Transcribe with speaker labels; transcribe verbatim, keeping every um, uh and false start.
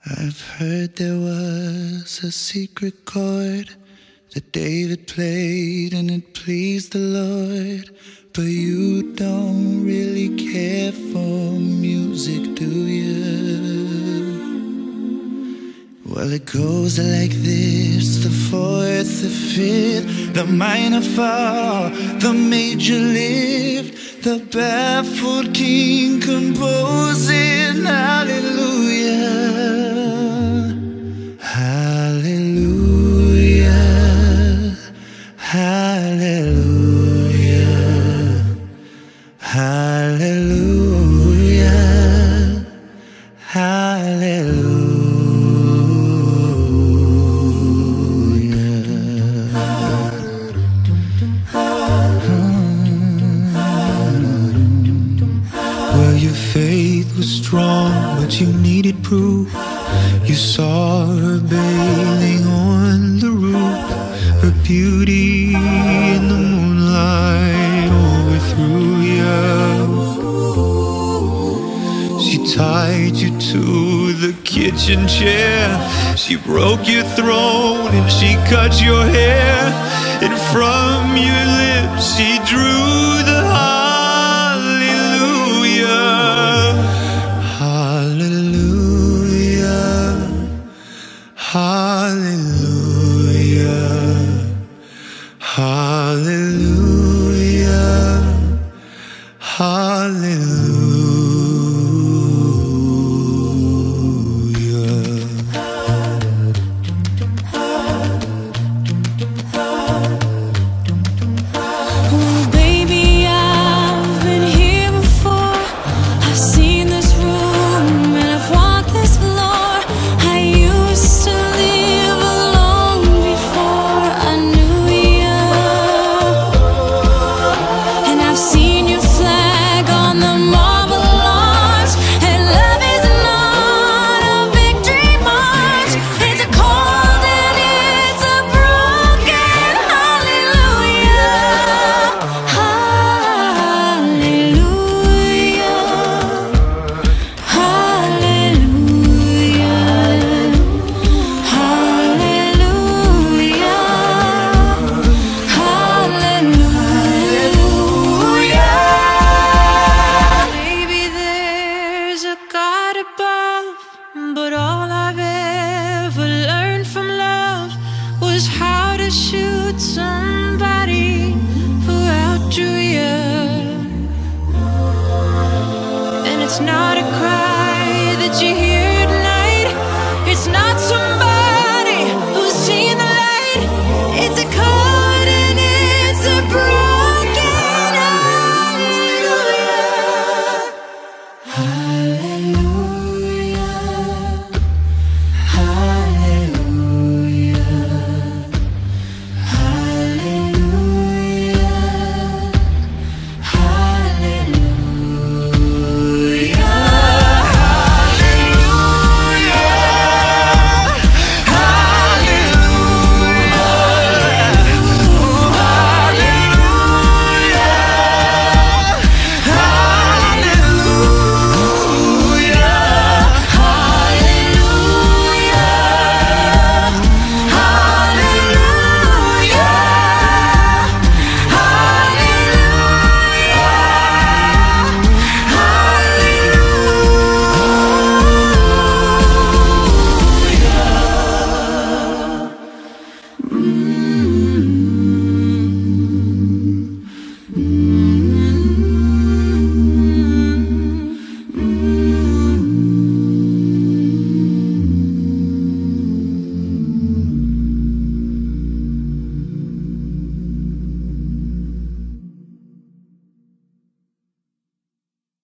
Speaker 1: I've heard there was a secret chord that David played and it pleased the Lord. But you don't really care for music, do you? Well, it goes like this: the fourth, the fifth, the minor fall, the major lift, the baffled king composing hallelujah, hallelujah, hallelujah, hallelujah, hallelujah. Well, your faith was strong, but you needed proof. You saw her bathing on the roof, her beauty in the moonlight overthrew you. She tied you to the kitchen chair, she broke your throne and she cut your hair, and from your lips she drew the